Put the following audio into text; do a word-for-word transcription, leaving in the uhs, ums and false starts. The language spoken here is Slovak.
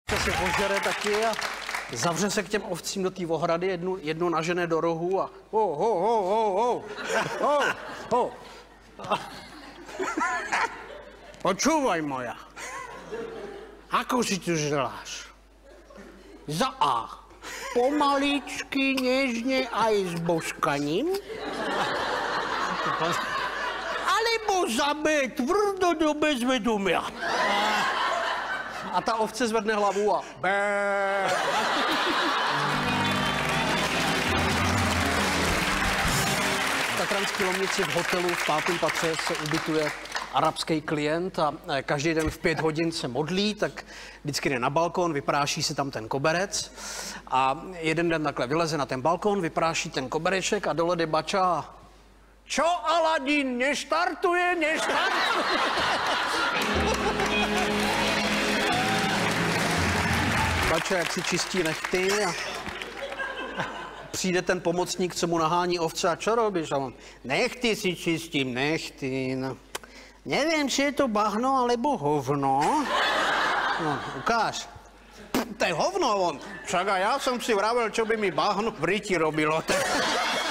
se požere taky a zavře se k těm ovcím do té ohrady, jednu, jednu nažene do rohu a ho, ho, ho, ho, ho, ho, ho. Počúvaj moja, ako si tu želáš? Za A. Pomaličky, nežne aj s božkaním. Alebo za B. Tvrdo do bezvedomia. A ta ovce zvedne hlavu a B. V Tatranské Lomnici v hotelu v pátém patře se ubytuje arabský klient a každý den v pět hodin se modlí, tak vždycky jde na balkon, vypráší si tam ten koberec a jeden den takhle vyleze na ten balkon, vypráší ten kobereček a dole jde bača a čo Aladín, neštartuje, neštartuje. Bača, jak si čistí nechty a přijde ten pomocník, co mu nahání ovce a čo robíš? A on, nechty si čistím, nechty, no. Nevím, či je to bahno, alebo hovno. No, ukáž. To je hovno, on. Však a já jsem si vravel, čo by mi bahno v ryti robilo.